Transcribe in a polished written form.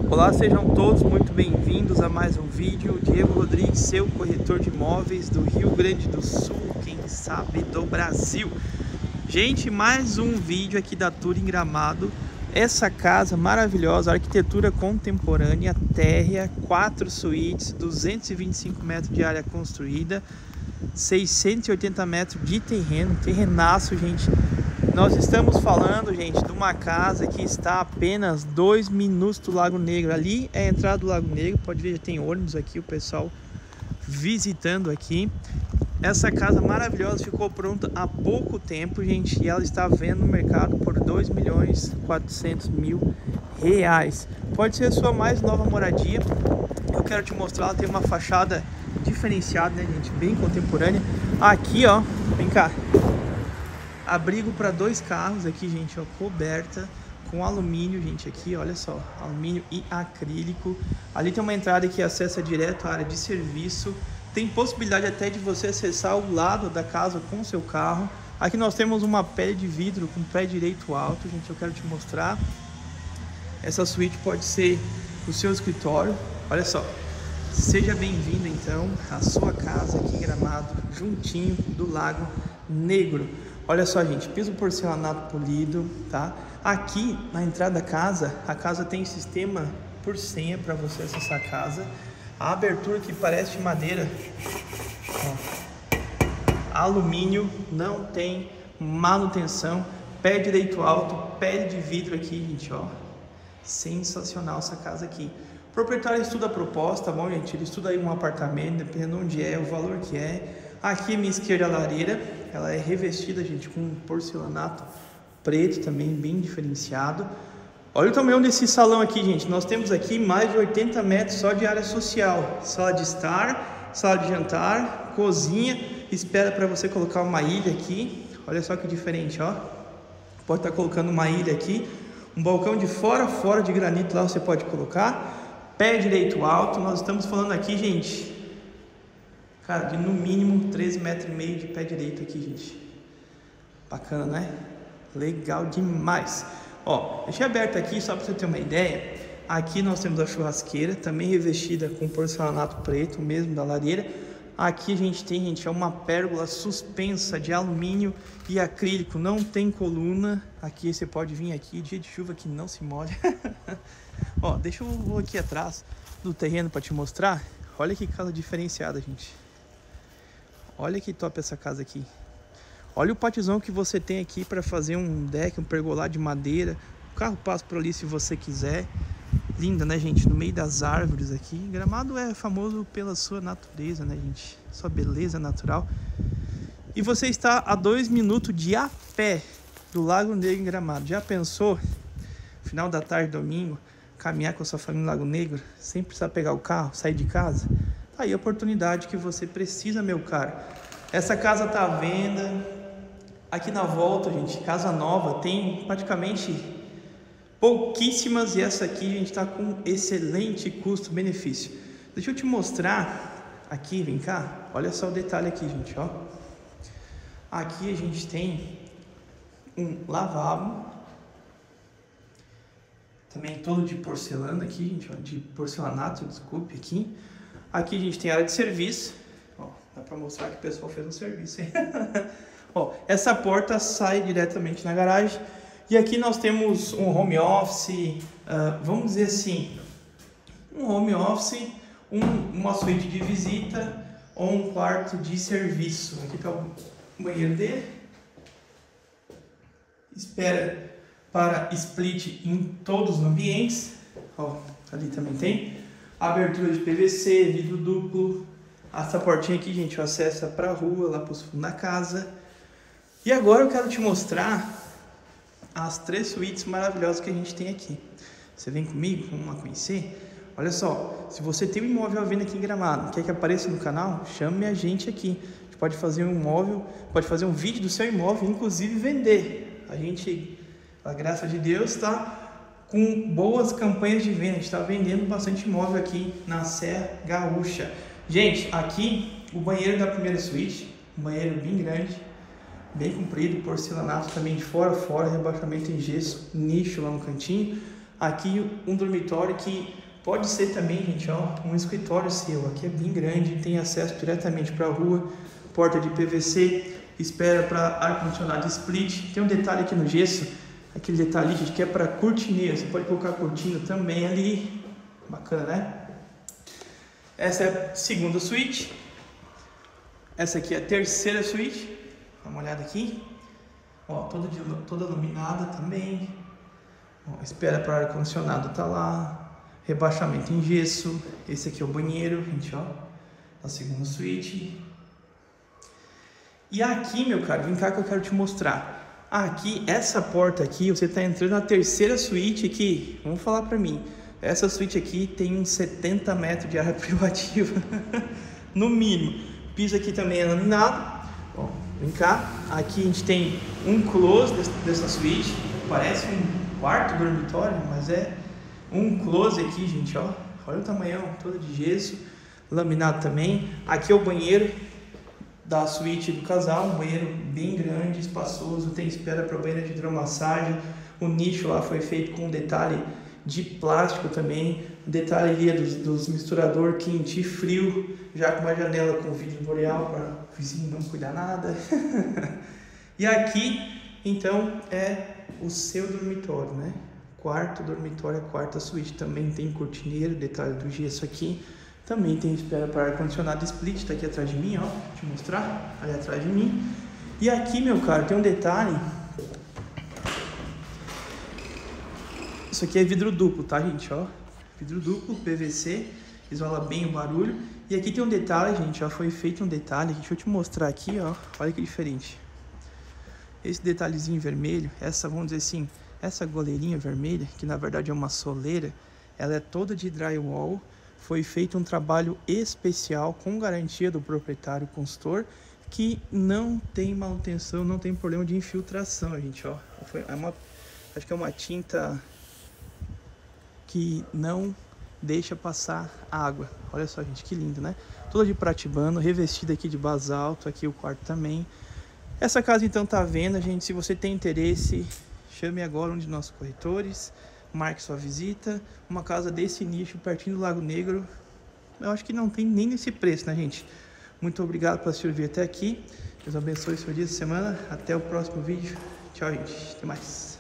Olá, sejam todos muito bem-vindos a mais um vídeo. Diego Rodrigues, seu corretor de imóveis do Rio Grande do Sul, quem sabe do Brasil. Gente, mais um vídeo aqui da Tour em Gramado. Essa casa maravilhosa, arquitetura contemporânea, térrea, 4 suítes, 225 metros de área construída, 680 metros de terreno, terrenaço, gente. Nós estamos falando, gente, de uma casa que está a apenas 2 minutos do Lago Negro. Ali é a entrada do Lago Negro, pode ver, já tem ônibus aqui, o pessoal visitando aqui. Essa casa maravilhosa ficou pronta há pouco tempo, gente, e ela está vendo no mercado por R$2.400.000. Pode ser a sua mais nova moradia. Eu quero te mostrar, ela tem uma fachada diferenciada, né, gente, bem contemporânea. Aqui, ó, vem cá. Abrigo para 2 carros aqui, gente, ó, coberta com alumínio, gente, aqui, olha só, alumínio e acrílico. Ali tem uma entrada que acessa direto à área de serviço. Tem possibilidade até de você acessar o lado da casa com o seu carro. Aqui nós temos uma pele de vidro com pé direito alto, gente, eu quero te mostrar. Essa suíte pode ser o seu escritório, olha só. Seja bem-vindo, então, à sua casa aqui em Gramado, juntinho do Lago Negro. Olha só, gente, piso porcelanato polido, tá? Aqui na entrada da casa, a casa tem sistema por senha para você acessar a casa. A abertura que parece de madeira, ó, alumínio, não tem manutenção, pé direito alto, pele de vidro aqui, gente, ó. Sensacional essa casa aqui. O proprietário estuda a proposta, tá bom, gente? Ele estuda aí um apartamento, dependendo de onde é, o valor que é. Aqui à minha esquerda a lareira, ela é revestida, gente, com porcelanato preto também, bem diferenciado. Olha o tamanho desse salão aqui, gente. Nós temos aqui mais de 80 metros só de área social. Sala de estar, sala de jantar, cozinha. Espera para você colocar uma ilha aqui. Olha só que diferente, ó. Pode estar colocando uma ilha aqui. Um balcão de fora de granito lá você pode colocar. Pé direito alto. Nós estamos falando aqui, gente, cara, de no mínimo 13,5 metros de pé direito aqui, gente. Bacana, né? Legal demais. Ó, deixei aberto aqui só para você ter uma ideia. Aqui nós temos a churrasqueira, também revestida com porcelanato preto, mesmo da lareira. Aqui a gente tem, gente, é uma pérgola suspensa de alumínio e acrílico, não tem coluna. Aqui você pode vir aqui, dia de chuva que não se molha. Ó, deixa eu vou aqui atrás do terreno para te mostrar. Olha que casa diferenciada, gente. Olha que top essa casa aqui. Olha o patizão que você tem aqui para fazer um deck, um pergolado de madeira. O carro passa por ali se você quiser. Linda, né, gente? No meio das árvores aqui. Gramado é famoso pela sua natureza, né, gente? Sua beleza natural. E você está a 2 minutos de a pé do Lago Negro em Gramado. Já pensou? Final da tarde, domingo, caminhar com a sua família no Lago Negro, sem precisar pegar o carro, sair de casa? Tá aí a oportunidade que você precisa, meu caro. Essa casa tá à venda. Aqui na volta, gente, casa nova, tem praticamente pouquíssimas. E essa aqui, a gente tá com excelente custo-benefício. Deixa eu te mostrar aqui, vem cá. Olha só o detalhe aqui, gente, ó. Aqui a gente tem um lavabo. Também todo de porcelana aqui, gente, ó, de porcelanato, desculpe aqui. Aqui a gente tem área de serviço. Ó, dá para mostrar que o pessoal fez um serviço, hein? Ó, essa porta sai diretamente na garagem. E aqui nós temos um home office, vamos dizer assim, um home office, uma suíte de visita ou um quarto de serviço. Aqui está o banheiro dele. Espera para split em todos os ambientes. Ó, ali também tem abertura de PVC, vidro duplo. Essa portinha aqui, gente, acessa para a rua, lá para os fundos da casa. E agora eu quero te mostrar as 3 suítes maravilhosas que a gente tem aqui. Você vem comigo, vamos lá conhecer? Olha só, se você tem um imóvel à venda aqui em Gramado, quer que apareça no canal, chame a gente aqui. A gente pode fazer um imóvel, pode fazer um vídeo do seu imóvel, inclusive vender. A gente, a graça de Deus, está com boas campanhas de venda. A gente está vendendo bastante imóvel aqui na Serra Gaúcha. Gente, aqui o banheiro da primeira suíte, um banheiro bem grande, bem comprido, porcelanato também de fora a fora, rebaixamento em gesso, nicho lá no cantinho. Aqui um dormitório que pode ser também, gente, ó, um escritório seu. Aqui é bem grande, tem acesso diretamente para a rua, porta de PVC, espera para ar-condicionado split. Tem um detalhe aqui no gesso, aquele detalhe, gente, que é para cortineira. Você pode colocar cortina também ali. Bacana, né? Essa é a segunda suíte. Essa aqui é a terceira suíte. Dá uma olhada aqui. Ó, toda iluminada também. Ó, espera para ar-condicionado tá lá. Rebaixamento em gesso. Esse aqui é o banheiro, gente, ó. A segunda suíte. E aqui, meu caro, vem cá que eu quero te mostrar. Aqui, essa porta aqui, você tá entrando na terceira suíte aqui. Vamos falar pra mim. Essa suíte aqui tem uns 70 metros de área privativa. No mínimo. O piso aqui também é laminado. Ó, vem cá. Aqui a gente tem um closet dessa suíte. Parece um quarto dormitório, mas é um closet aqui, gente, ó. Olha o tamanhão, todo de gesso. Laminado também. Aqui é o banheiro da suíte do casal, um banheiro bem grande, espaçoso, tem espera para banheiro de hidromassagem, o nicho lá foi feito com um detalhe de plástico também, o detalhe ali é dos misturador quente e frio, já com uma janela com vidro boreal para o vizinho não cuidar nada. E aqui, então, é o seu dormitório, né? Quarto dormitório, a quarta suíte, também tem cortineiro, detalhe do gesso aqui. Também tem espera para ar-condicionado split, tá aqui atrás de mim, ó. Deixa eu mostrar, ali atrás de mim. E aqui, meu caro, tem um detalhe. Isso aqui é vidro duplo, tá, gente, ó. Vidro duplo, PVC, isola bem o barulho. E aqui tem um detalhe, gente, ó. Foi feito um detalhe, deixa eu te mostrar aqui, ó. Olha que diferente. Esse detalhezinho vermelho, essa, vamos dizer assim, essa goleirinha vermelha, que na verdade é uma soleira, ela é toda de drywall. Foi feito um trabalho especial com garantia do proprietário consultor, que não tem manutenção, não tem problema de infiltração, gente, ó. Acho que é uma tinta que não deixa passar água. Olha só, gente, que lindo, né? Toda de pratibano, revestida aqui de basalto, aqui o quarto também. Essa casa então tá à venda, gente. Se você tem interesse, chame agora um de nossos corretores. Marque sua visita. Uma casa desse nicho, pertinho do Lago Negro. Eu acho que não tem nem nesse preço, né, gente? Muito obrigado por assistir o vídeo até aqui. Deus abençoe seu dia de semana. Até o próximo vídeo. Tchau, gente. Até mais.